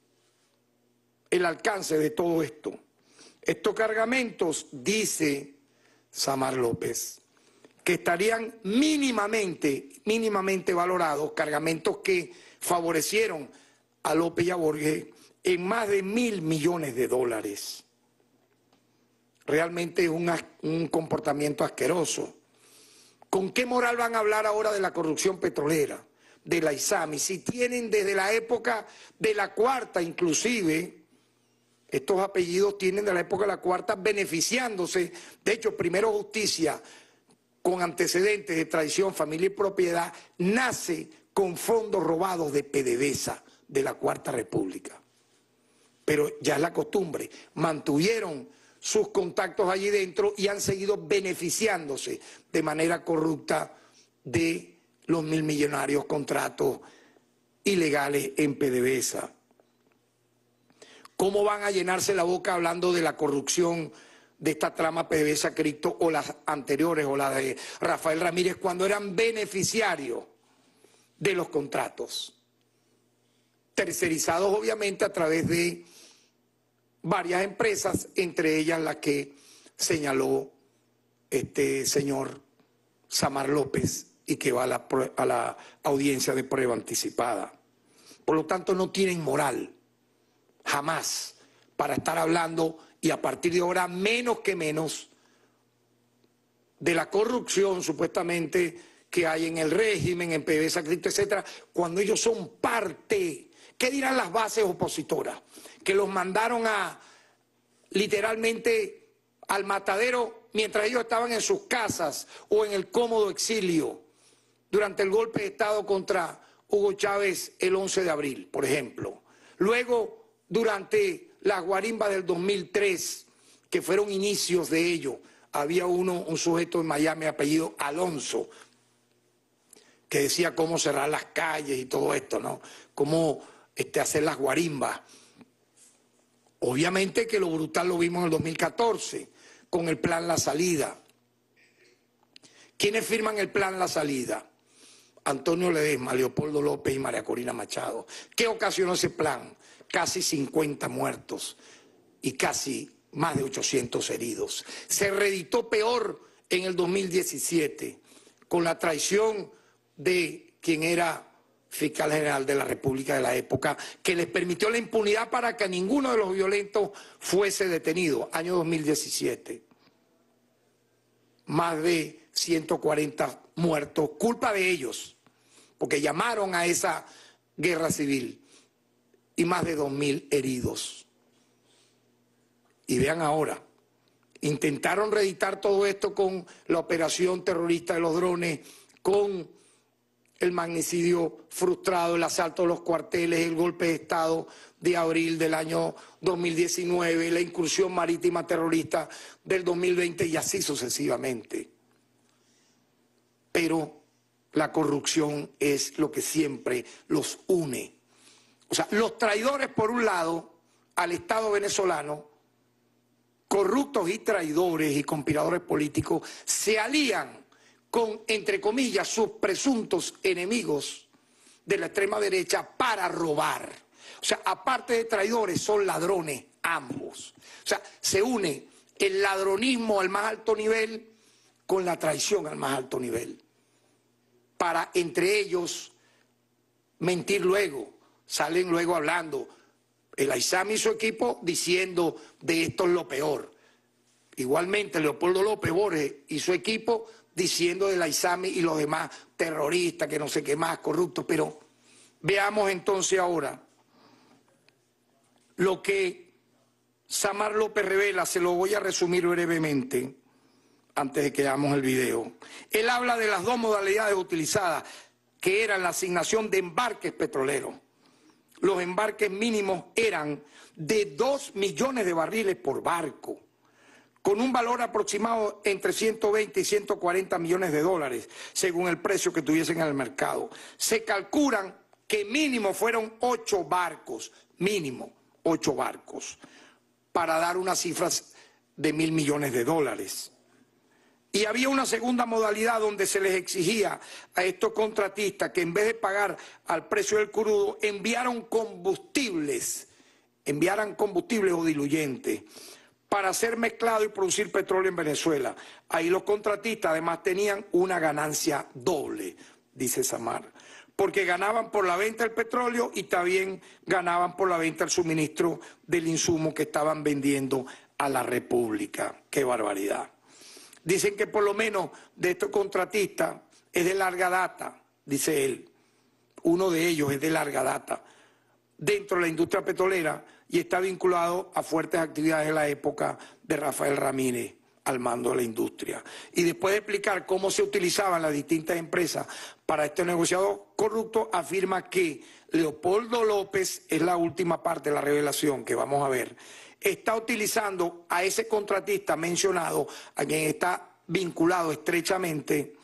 el alcance de todo esto. Estos cargamentos, dice Samar López, que estarían mínimamente, mínimamente valorados, cargamentos que favorecieron a López y a Borges en más de mil millones de dólares. Realmente es un, un comportamiento asqueroso. ¿Con qué moral van a hablar ahora de la corrupción petrolera, de la ISAMI? Si tienen desde la época de la Cuarta, inclusive, estos apellidos tienen de la época de la Cuarta beneficiándose. De hecho, Primero Justicia, con antecedentes de traición, familia y propiedad, nace con fondos robados de P D V S A, de la Cuarta República. Pero ya es la costumbre, mantuvieron sus contactos allí dentro y han seguido beneficiándose de manera corrupta de los mil millonarios contratos ilegales en P D V S A. ¿Cómo van a llenarse la boca hablando de la corrupción de esta trama P D V S A Cripto o las anteriores o la de Rafael Ramírez cuando eran beneficiarios de los contratos? Tercerizados obviamente a través de varias empresas, entre ellas la que señaló este señor Samar López y que va a la, a la audiencia de prueba anticipada. Por lo tanto, no tienen moral, jamás, para estar hablando y a partir de ahora menos que menos de la corrupción supuestamente que hay en el régimen, en P D V S A, Cripto, etcétera, cuando ellos son parte. ¿Qué dirán las bases opositoras? Que los mandaron a literalmente al matadero mientras ellos estaban en sus casas o en el cómodo exilio durante el golpe de Estado contra Hugo Chávez el once de abril, por ejemplo. Luego, durante las guarimbas del dos mil tres, que fueron inicios de ello, había uno, un sujeto en Miami apellido Alonso, que decía cómo cerrar las calles y todo esto, ¿no? Cómo este, hacer las guarimbas. Obviamente que lo brutal lo vimos en el dos mil catorce, con el plan La Salida. ¿Quiénes firman el plan La Salida? Antonio Ledesma, Leopoldo López y María Corina Machado. ¿Qué ocasionó ese plan? Casi cincuenta muertos y casi más de ochocientos heridos. Se reeditó peor en el dos mil diecisiete, con la traición de quien era fiscal general de la República de la época, que les permitió la impunidad para que ninguno de los violentos fuese detenido. Año dos mil diecisiete. Más de ciento cuarenta muertos, culpa de ellos, porque llamaron a esa guerra civil, y más de dos mil heridos. Y vean ahora, intentaron reeditar todo esto con la operación terrorista de los drones, con el magnicidio frustrado, el asalto a los cuarteles, el golpe de Estado de abril del año dos mil diecinueve, la incursión marítima terrorista del dos mil veinte y así sucesivamente. Pero la corrupción es lo que siempre los une. O sea, los traidores por un lado al Estado venezolano, corruptos y traidores y conspiradores políticos, se alían con, entre comillas, sus presuntos enemigos de la extrema derecha para robar. O sea, aparte de traidores, son ladrones ambos. O sea, se une el ladronismo al más alto nivel con la traición al más alto nivel, para entre ellos mentir luego. Salen luego hablando, el Aizami y su equipo diciendo de esto es lo peor. Igualmente Leopoldo López Borges y su equipo diciendo del Aizami y los demás terroristas, que no sé qué más, corruptos. Pero veamos entonces ahora lo que Samar López revela. Se lo voy a resumir brevemente antes de que veamos el video. Él habla de las dos modalidades utilizadas, que eran la asignación de embarques petroleros. Los embarques mínimos eran de dos millones de barriles por barco, con un valor aproximado entre ciento veinte y ciento cuarenta millones de dólares, según el precio que tuviesen en el mercado. Se calculan que mínimo fueron ocho barcos, mínimo ocho barcos, para dar unas cifras de mil millones de dólares. Y había una segunda modalidad donde se les exigía a estos contratistas que en vez de pagar al precio del crudo, enviaron combustibles, enviaran combustibles o diluyentes para ser mezclado y producir petróleo en Venezuela. Ahí los contratistas además tenían una ganancia doble, dice Samar, porque ganaban por la venta del petróleo y también ganaban por la venta del suministro del insumo que estaban vendiendo a la República. ¡Qué barbaridad! Dicen que por lo menos de estos contratistas es de larga data, dice él. Uno de ellos es de larga data dentro de la industria petrolera y está vinculado a fuertes actividades de la época de Rafael Ramírez al mando de la industria. Y después de explicar cómo se utilizaban las distintas empresas para este negociador corrupto, afirma que Leopoldo López, es la última parte de la revelación que vamos a ver, está utilizando a ese contratista mencionado, a quien está vinculado estrechamente,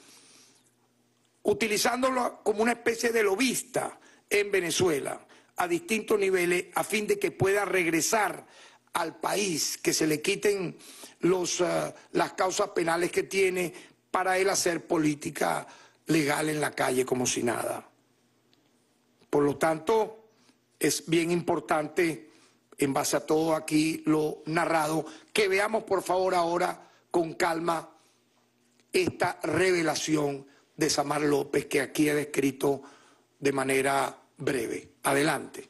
utilizándolo como una especie de lobista en Venezuela a distintos niveles a fin de que pueda regresar al país, que se le quiten los, uh, las causas penales que tiene para él hacer política legal en la calle como si nada. Por lo tanto, es bien importante, en base a todo aquí lo narrado, que veamos por favor ahora con calma esta revelación de Samar López que aquí he descrito de manera breve. Adelante.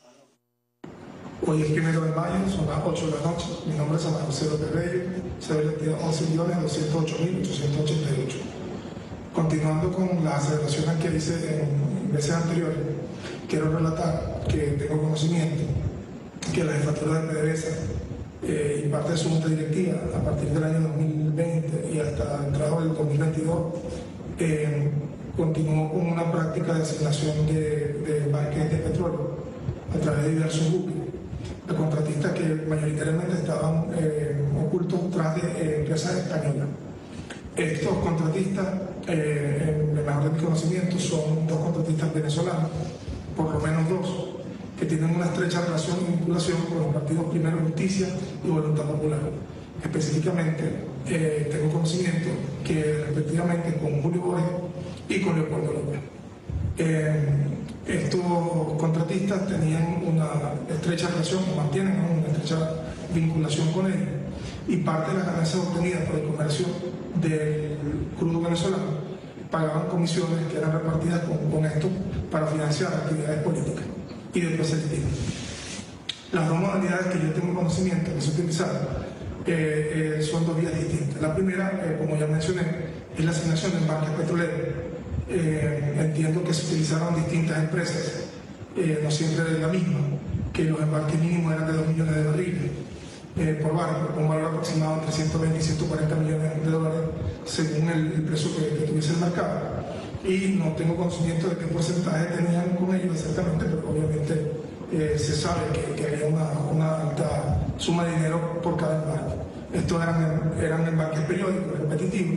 Hoy es primero de mayo, son las ocho de la noche. Mi nombre es Samar José López Reyes, soy el identidad once millones doscientos ocho mil ochocientos ochenta y ocho. Continuando con las revelaciones que hice en veces anteriores, quiero relatar que tengo conocimiento que la jefatura de PDVSA eh, y parte de su junta directiva a partir del año dos mil veinte y hasta entrado del dos mil veintidós eh, continuó con una práctica de asignación de, de embarques de petróleo a través de diversos buques de contratistas que mayoritariamente estaban eh, ocultos tras de eh, empresas españolas. Estos contratistas, eh, en el mejor de mis conocimientos, son dos contratistas venezolanos, por lo menos dos, que tienen una estrecha relación y vinculación con los partidos Primero Justicia y Voluntad Popular. Específicamente, eh, tengo conocimiento que respectivamente con Julio Borges y con Leopoldo López. Eh, estos contratistas tenían una estrecha relación, mantienen una estrecha vinculación con ellos, y parte de las ganancias obtenidas por el comercio del crudo venezolano pagaban comisiones que eran repartidas con, con esto para financiar actividades políticas y de proselitismo. Las dos modalidades que yo tengo conocimiento que se utilizaron eh, eh, son dos vías distintas. La primera, eh, como ya mencioné, es la asignación de embarques petroleros. Eh, entiendo que se utilizaron distintas empresas, eh, no siempre de la misma, que los embarques mínimos eran de dos millones de barriles eh, por barco, con un valor aproximado entre ciento veinte y ciento cuarenta millones de dólares según el, el precio que, que tuviese el mercado. Y no tengo conocimiento de qué porcentaje tenían con ellos exactamente, pero obviamente eh, se sabe que, que había una, una alta suma de dinero por cada embarque. Estos eran, eran embarques periódicos, repetitivos,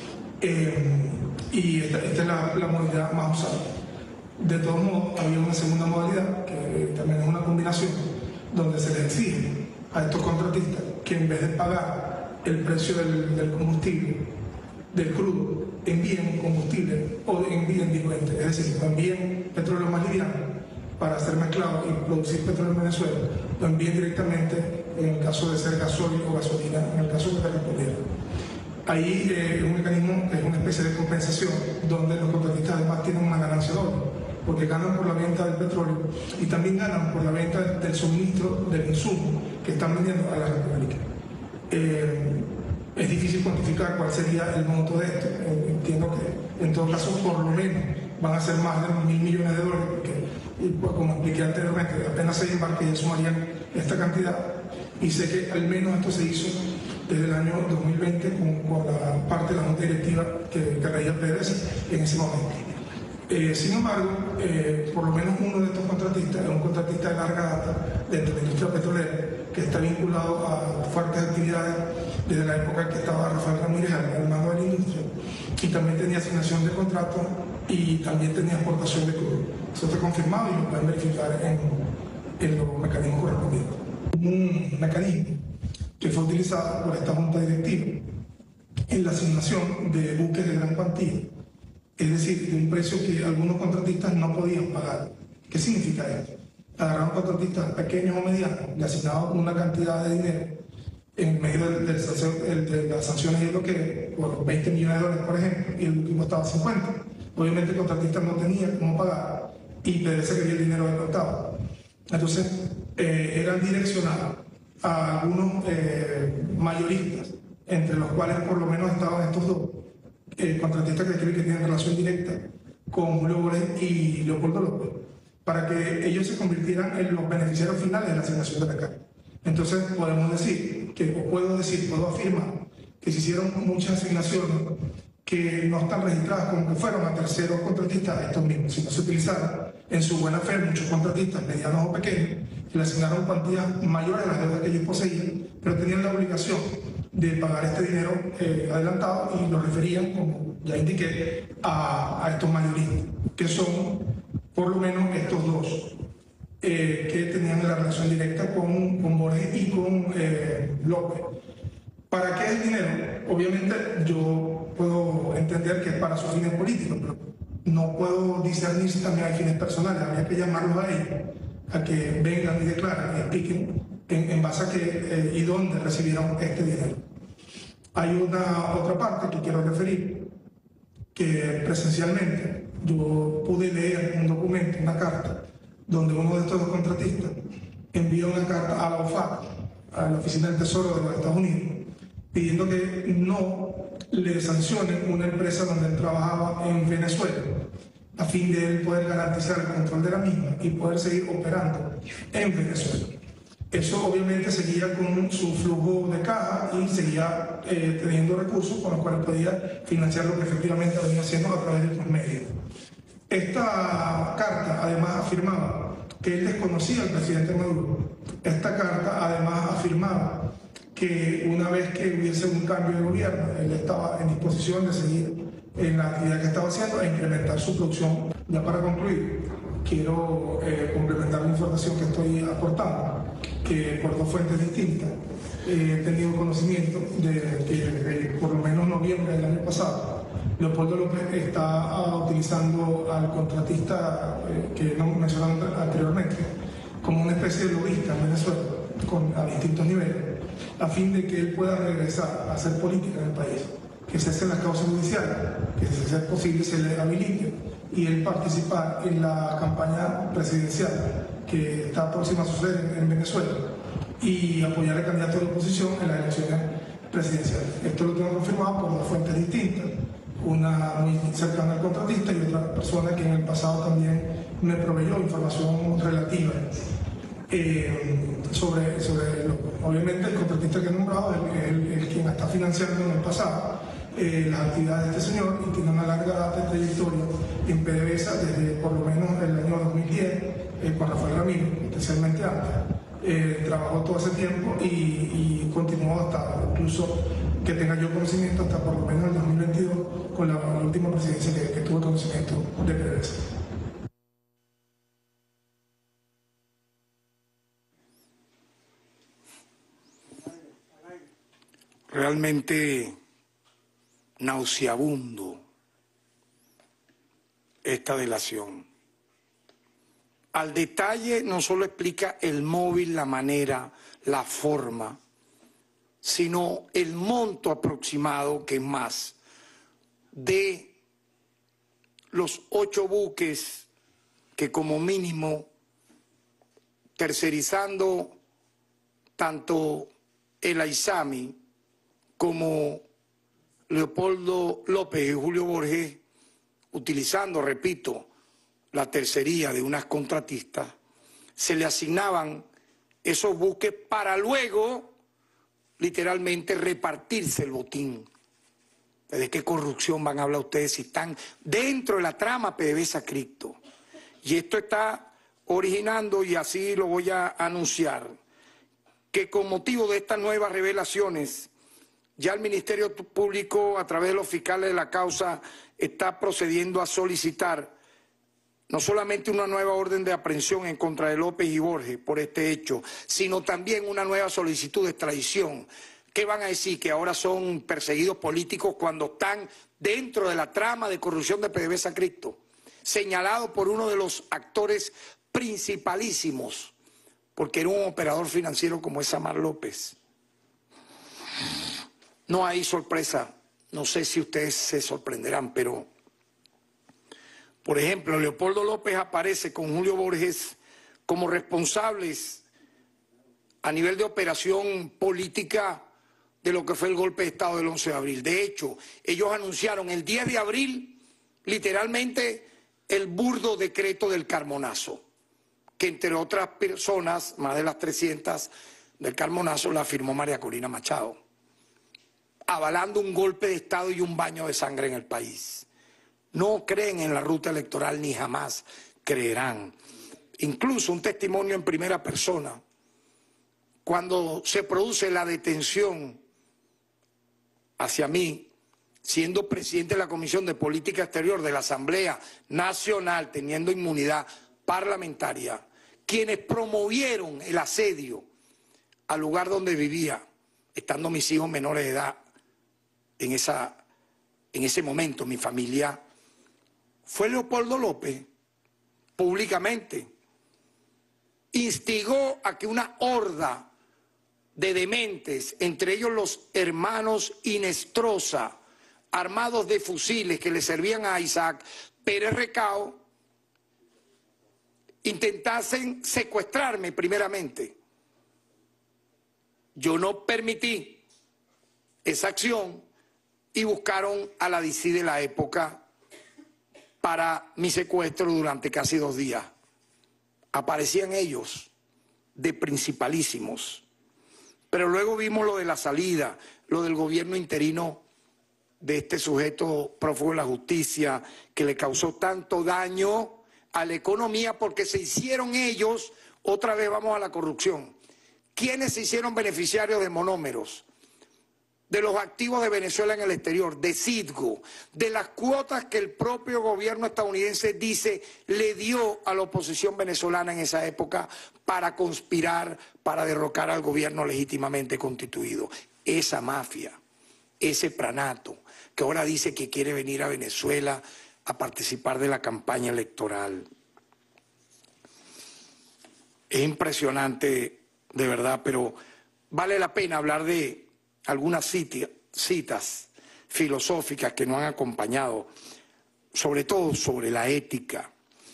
eh, y esta, esta es la, la modalidad más usada. De todos modos, había una segunda modalidad, que también es una combinación, donde se les exige a estos contratistas que en vez de pagar el precio del, del combustible, del crudo, envíen combustible o envíen diluentes, es decir, envíen petróleo más liviano para ser mezclado y producir petróleo en Venezuela, lo envíen directamente en el caso de ser gasoil o gasolina, en el caso que te respondiera. Ahí eh, un mecanismo es una especie de compensación donde los contratistas además tienen una ganancia doble, porque ganan por la venta del petróleo y también ganan por la venta del suministro del insumo que están vendiendo a la República. Eh, es difícil cuantificar cuál sería el monto de esto. Eh, entiendo que en todo caso por lo menos van a ser más de mil millones de dólares, porque y, pues, como expliqué anteriormente, apenas seis embarques ya sumarían esta cantidad, y sé que al menos esto se hizo desde el año dos mil veinte con, con la parte de la Junta Directiva que, que regía Pérez en ese momento. Eh, sin embargo, eh, por lo menos uno de estos contratistas es un contratista de larga data dentro de la industria petrolera que está vinculado a fuertes actividades desde la época en que estaba Rafael Ramírez al mando de la industria, y también tenía asignación de contratos y también tenía exportación de crudo. Eso está confirmado y lo pueden verificar en, en los mecanismos correspondientes. Un mecanismo que fue utilizado por esta junta directiva en la asignación de buques de gran cuantía, es decir, de un precio que algunos contratistas no podían pagar. ¿Qué significa esto? Agarraron contratistas pequeños o medianos, le asignaban una cantidad de dinero en medio de, de, de, de las sanciones y el bloqueo, por veinte millones de dólares, por ejemplo, y el último estaba a cincuenta. Obviamente el contratista no tenía cómo pagar y P D V S quería el dinero adelantado. Entonces, eh, eran direccionados a algunos eh, mayoristas, entre los cuales por lo menos estaban estos dos eh, contratistas que creen que tienen relación directa con Julio Borges y Leopoldo López, para que ellos se convirtieran en los beneficiarios finales de la asignación de la carga. Entonces podemos decir, que, o puedo decir, puedo afirmar que se hicieron muchas asignaciones que no están registradas como que fueron a terceros contratistas a estos mismos, sino se utilizaron en su buena fe muchos contratistas medianos o pequeños que le asignaron cuantías mayores a las deudas que ellos poseían, pero tenían la obligación de pagar este dinero eh, adelantado y lo referían, como ya indiqué, a, a estos mayoristas, que son por lo menos estos dos, eh, que tenían la relación directa con, con Borges y con eh, López. ¿Para qué es el dinero? Obviamente yo puedo entender que es para sus fines políticos, pero no puedo discernir si también hay fines personales. Habría que llamarlos a ellos, a que vengan y declaren y expliquen en, en base a qué eh, y dónde recibieron este dinero. Hay una otra parte que quiero referir, que presencialmente yo pude leer un documento, una carta, donde uno de estos dos contratistas envió una carta a la O F A C, a la Oficina del Tesoro de los Estados Unidos, pidiendo que no le sancionen una empresa donde él trabajaba en Venezuela, a fin de él poder garantizar el control de la misma y poder seguir operando en Venezuela. Eso obviamente seguía con su flujo de caja y seguía eh, teniendo recursos con los cuales podía financiar lo que efectivamente venía haciendo a través de estos medios. Esta carta además afirmaba que él desconocía al presidente Maduro. Esta carta además afirmaba que una vez que hubiese un cambio de gobierno, él estaba en disposición de seguir en la actividad que estaba haciendo e incrementar su producción. Ya para concluir, quiero eh, complementar la información que estoy aportando, que por dos fuentes distintas eh, he tenido conocimiento de que por lo menos noviembre del año pasado, Leopoldo López está uh, utilizando al contratista eh, que no mencionaron anteriormente como una especie de lobista en Venezuela, con, a distintos niveles, a fin de que él pueda regresar a hacer política en el país, que se hacen las causas judiciales, que si es posible se le habilite y él participar en la campaña presidencial que está próxima a suceder en, en Venezuela y apoyar al candidato de la oposición en las elecciones presidenciales. Esto lo tengo confirmado por dos fuentes distintas, una muy cercana al contratista y otra persona que en el pasado también me proveyó información relativa eh, sobre, sobre lo, obviamente el contratista que he nombrado es el, el, el quien está financiando en el pasado eh, las actividades de este señor y tiene una larga data de trayectoria en P D V S A desde por lo menos el año dos mil diez eh, con Rafael Ramírez, especialmente antes. Eh, trabajó todo ese tiempo y, y continuó hasta incluso que tenga yo conocimiento hasta por lo menos el dos mil veintidós con la, la última presidencia que, que tuvo conocimiento de P D V S A. Realmente nauseabundo esta delación. Al detalle no solo explica el móvil, la manera, la forma, sino el monto aproximado, que es más, de los ocho buques que como mínimo, tercerizando tanto el Aizami como Leopoldo López y Julio Borges, utilizando, repito, la tercería de unas contratistas, se le asignaban esos buques para luego, literalmente, repartirse el botín. ¿De qué corrupción van a hablar ustedes si están dentro de la trama PDVSA Cripto? Y esto está originando, y así lo voy a anunciar, que con motivo de estas nuevas revelaciones, ya el Ministerio Público, a través de los fiscales de la causa, está procediendo a solicitar no solamente una nueva orden de aprehensión en contra de López y Borges por este hecho, sino también una nueva solicitud de extradición. ¿Qué van a decir? ¿Que ahora son perseguidos políticos cuando están dentro de la trama de corrupción de PDVSA Cripto? Señalado por uno de los actores principalísimos, porque era un operador financiero como es Samar López. No hay sorpresa, no sé si ustedes se sorprenderán, pero, por ejemplo, Leopoldo López aparece con Julio Borges como responsables a nivel de operación política de lo que fue el golpe de Estado del once de abril. De hecho, ellos anunciaron el diez de abril, literalmente, el burdo decreto del Carmonazo, que entre otras personas, más de las trescientas del Carmonazo, la firmó María Corina Machado, avalando un golpe de Estado y un baño de sangre en el país. No creen en la ruta electoral ni jamás creerán. Incluso un testimonio en primera persona, cuando se produce la detención hacia mí, siendo presidente de la Comisión de Política Exterior de la Asamblea Nacional, teniendo inmunidad parlamentaria, quienes promovieron el asedio al lugar donde vivía, estando mis hijos menores de edad, en, esa, en ese momento, mi familia, fue Leopoldo López, públicamente. Instigó a que una horda de dementes, entre ellos los hermanos Inestrosa, armados de fusiles que le servían a Isaac Pérez Recao, intentasen secuestrarme primeramente. Yo no permití esa acción y buscaron a la D C de la época para mi secuestro durante casi dos días. Aparecían ellos de principalísimos. Pero luego vimos lo de la salida, lo del gobierno interino de este sujeto prófugo de la justicia, que le causó tanto daño a la economía porque se hicieron ellos, otra vez vamos a la corrupción. ¿Quiénes se hicieron beneficiarios de monómeros? De los activos de Venezuela en el exterior, de Citgo, de las cuotas que el propio gobierno estadounidense dice le dio a la oposición venezolana en esa época para conspirar, para derrocar al gobierno legítimamente constituido. Esa mafia, ese pranato, que ahora dice que quiere venir a Venezuela a participar de la campaña electoral. Es impresionante, de verdad, pero vale la pena hablar de algunas citas filosóficas que nos han acompañado, sobre todo sobre la ética.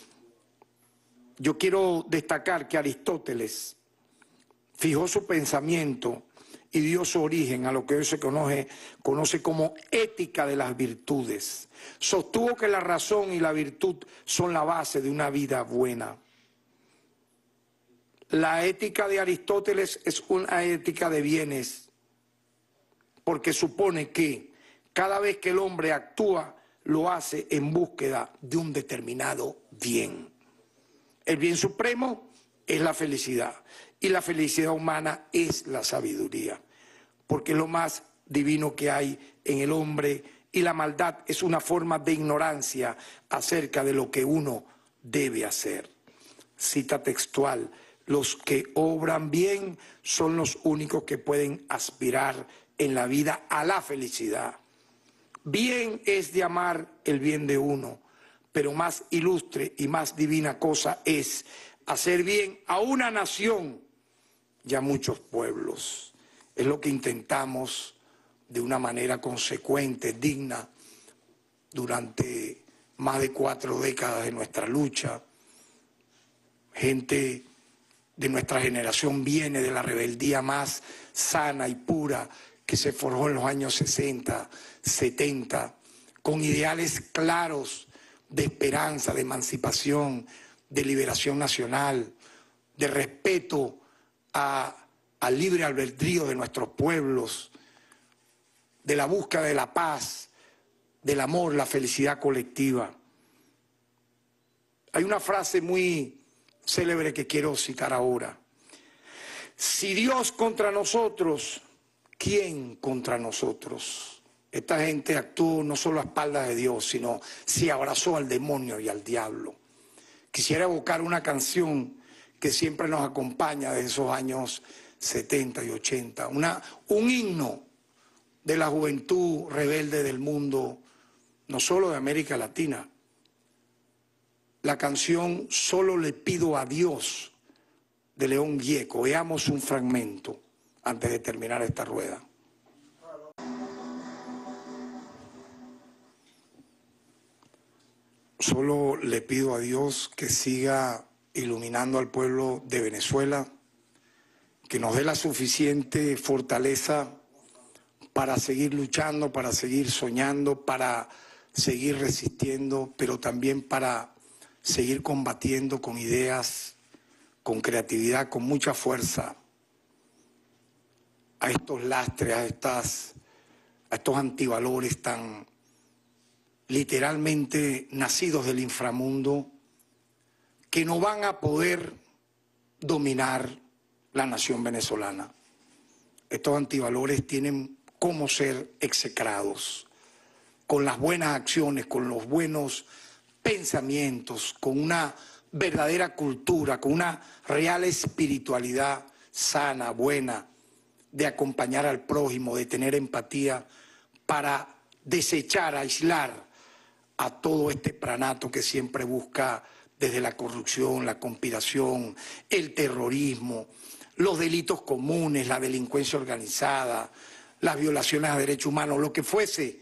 Yo quiero destacar que Aristóteles fijó su pensamiento y dio su origen a lo que hoy se conoce, conoce como ética de las virtudes. Sostuvo que la razón y la virtud son la base de una vida buena. La ética de Aristóteles es una ética de bienes, porque supone que cada vez que el hombre actúa, lo hace en búsqueda de un determinado bien. El bien supremo es la felicidad, y la felicidad humana es la sabiduría, porque es lo más divino que hay en el hombre, y la maldad es una forma de ignorancia acerca de lo que uno debe hacer. Cita textual: los que obran bien son los únicos que pueden aspirar en la vida a la felicidad. Bien es de amar el bien de uno, pero más ilustre y más divina cosa es hacer bien a una nación y a muchos pueblos. Es lo que intentamos de una manera consecuente, digna, durante más de cuatro décadas de nuestra lucha. Gente de nuestra generación viene de la rebeldía más sana y pura que se forjó en los años sesenta, setenta, con ideales claros de esperanza, de emancipación, de liberación nacional, de respeto a, al libre albedrío de nuestros pueblos, de la búsqueda de la paz, del amor, la felicidad colectiva. Hay una frase muy célebre que quiero citar ahora. Si Dios contra nosotros, ¿quién contra nosotros? Esta gente actuó no solo a espaldas de Dios, sino se abrazó al demonio y al diablo. Quisiera evocar una canción que siempre nos acompaña de esos años setenta y ochenta, una, un himno de la juventud rebelde del mundo, no solo de América Latina. La canción Solo le pido a Dios, de León Gieco. Veamos un fragmento antes de terminar esta rueda. Solo le pido a Dios que siga iluminando al pueblo de Venezuela, que nos dé la suficiente fortaleza para seguir luchando, para seguir soñando, para seguir resistiendo, pero también para seguir combatiendo con ideas, con creatividad, con mucha fuerza a estos lastres, a, estas, a estos antivalores tan literalmente nacidos del inframundo, que no van a poder dominar la nación venezolana. Estos antivalores tienen cómo ser execrados, con las buenas acciones, con los buenos pensamientos, con una verdadera cultura, con una real espiritualidad sana, buena, de acompañar al prójimo, de tener empatía para desechar, aislar a todo este pranato que siempre busca desde la corrupción, la conspiración, el terrorismo, los delitos comunes, la delincuencia organizada, las violaciones a derechos humanos, lo que fuese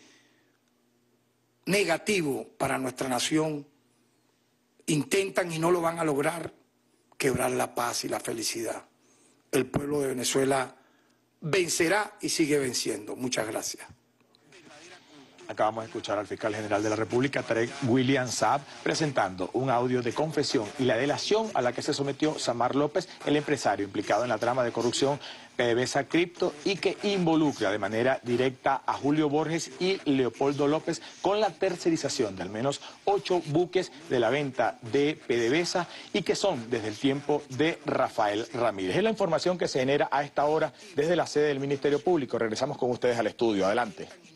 negativo para nuestra nación, intentan y no lo van a lograr quebrar la paz y la felicidad. El pueblo de Venezuela vencerá y sigue venciendo. Muchas gracias. Acabamos de escuchar al fiscal general de la República, Tarek William Saab, presentando un audio de confesión y la delación a la que se sometió Samar López, el empresario implicado en la trama de corrupción PDVSA Cripto y que involucra de manera directa a Julio Borges y Leopoldo López con la tercerización de al menos ocho buques de la venta de PDVSA y que son desde el tiempo de Rafael Ramírez. Es la información que se genera a esta hora desde la sede del Ministerio Público. Regresamos con ustedes al estudio. Adelante.